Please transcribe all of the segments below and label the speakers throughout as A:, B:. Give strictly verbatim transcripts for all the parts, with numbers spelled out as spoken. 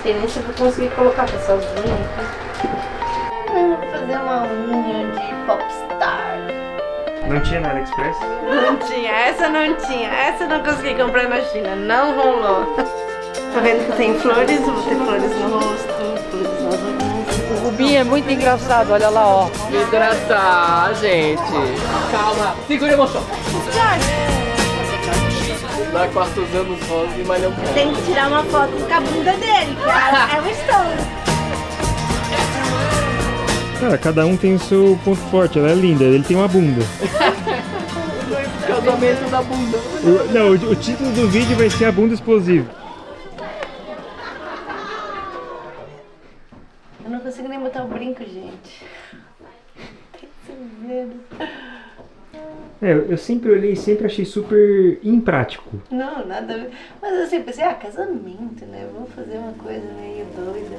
A: sei nem se eu vou conseguir colocar pra sozinha. Eu vou fazer uma unha de popstar.
B: Não tinha na AliExpress?
A: Não tinha, essa não tinha. Essa eu não consegui comprar na China, não rolou. Tá vendo que tem flores? Vou ter flores no rosto, flores nas unhas.
C: O Rubinho é muito engraçado, olha lá, ó. Me hidratar, gente. Calma, segura a emoção. Lá quartos anos rosa e malhão.
A: Tem que tirar uma foto com a bunda dele, que é um estouro.
B: Cara, cada um tem o seu ponto forte, ela é linda, ele tem uma bunda.
C: Casamento da bunda.
B: O, não, o, o título do vídeo vai ser a bunda explosiva.
A: Eu não consigo nem botar o brinco, gente. Tem que ser medo.
B: É, eu sempre olhei e sempre achei super imprático.
A: Não, nada a ver. Mas eu sempre pensei, ah, casamento, né? Eu vou fazer uma coisa meio doida.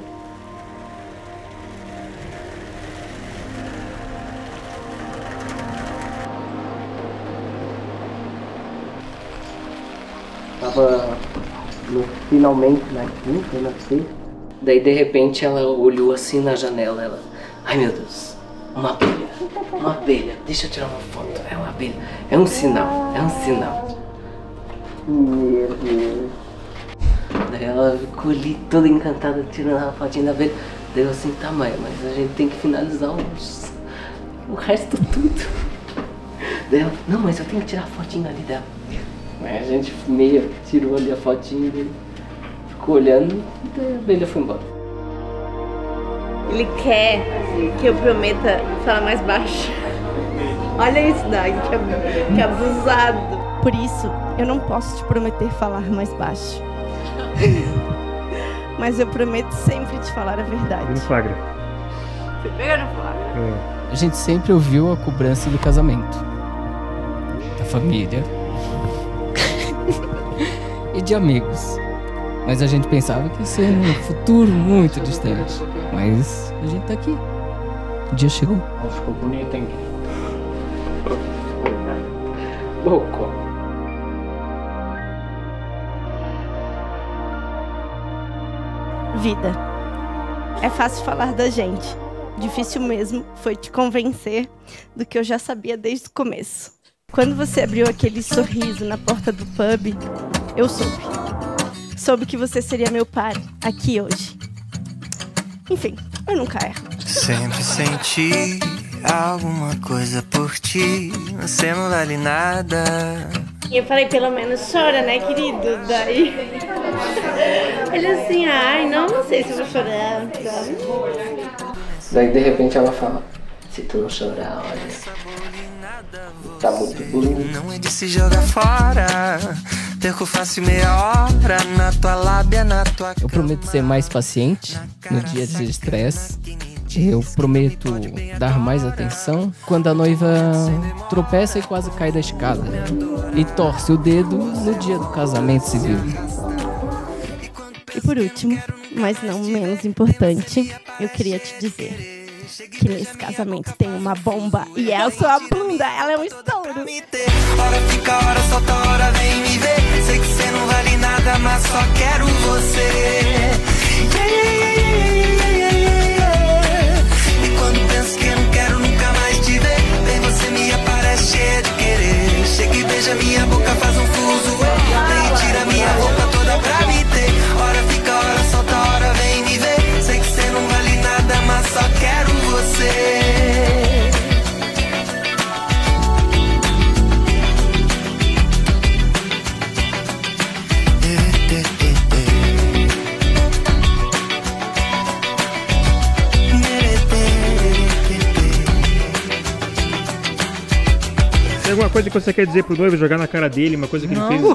C: Tava no, finalmente na quinta, na sexta. Daí de repente ela olhou assim na janela, ela... Ai meu Deus, uma abelha, uma abelha, deixa eu tirar uma foto, é uma abelha. É um sinal, é um sinal. Meu Deus. Daí ela ficou ali toda encantada tirando a fotinha da abelha. Daí eu assim, tá mãe, mas a gente tem que finalizar os, o resto tudo. Daí ela, não, mas eu tenho que tirar a fotinha ali dela. Mas a gente meio tirou ali a fotinha dele, ficou olhando e daí a abelha foi embora.
A: Ele quer que eu prometa falar mais baixo. Olha isso daí, que, que abusado.
D: Por isso, eu não posso te prometer falar mais baixo. Mas eu prometo sempre te falar a verdade.
B: No flagra.
A: Você pega no flagra?
B: É.
E: A gente sempre ouviu a cobrança do casamento, da família e de amigos. Mas a gente pensava que ia ser um futuro muito distante. Mas a gente tá aqui. O dia chegou.
C: Ficou bonito, hein? Louco.
D: Vida. É fácil falar da gente. Difícil mesmo foi te convencer do que eu já sabia desde o começo. Quando você abriu aquele sorriso na porta do pub, eu soube. Soube que você seria meu par aqui hoje. Enfim, eu nunca erro.
F: Sempre senti alguma coisa por ti, você não vale nada.
A: E eu falei, pelo menos chora, né, querido? Daí ele assim, ai, não, não sei se eu vou chorar. Então...
C: Daí de repente ela fala, se tu não chorar, olha, tá muito bonito.
F: Não é de se jogar fora, perco fácil meia hora na tua lábia, na tua...
E: Eu prometo ser mais paciente no dia de estresse. Eu prometo dar mais atenção quando a noiva tropeça e quase cai da escada e torce o dedo no dia do casamento civil.
D: E por último, mas não menos importante, eu queria te dizer que nesse casamento tem uma bomba e é a sua bunda, ela é um estouro.
F: Hora fica, hora solta, hora vem me ver. Sei que cê não vale nada, mas só quero você. E quando penso que não quero nunca mais te ver, vem você me aparece cheia de querer. Chega e beija minha boca, faz um fuso. Vem e tira minha roupa toda pra me ter. Hora fica, hora solta, hora vem me ver. Sei que cê não vale nada, mas só quero você.
B: Tem alguma coisa que você quer dizer pro noivo, jogar na cara dele, uma coisa que ele fez?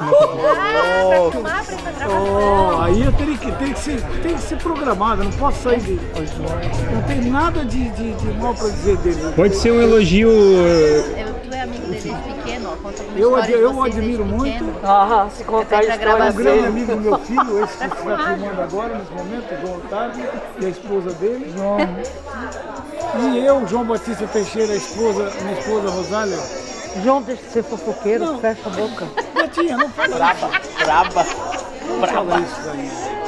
G: Oh, aí eu teria que, teria que, ser, tem que ser programado, não posso sair dele. Não tem nada de, de, de mal pra dizer dele.
B: Pode ser um elogio.
A: Eu, tu é amigo dele desde pequeno, ó, conta uma
G: Eu,
A: história de
G: eu o
A: vocês
G: admiro
A: desde
G: muito.
A: pequeno.
C: Ah, se contar a
A: Repete a
C: história
G: É um grande
C: dele.
G: amigo do meu filho, esse que está filmando agora, nesse momento, o João Otávio, e a esposa dele, João. E eu, João Batista Teixeira, a esposa, minha esposa Rosália.
C: João, deixa de ser fofoqueiro,
G: Não.
C: fecha a boca.
G: Betinha, não fala
C: Braba, braba,
G: Não fala
C: braba.
G: isso daí.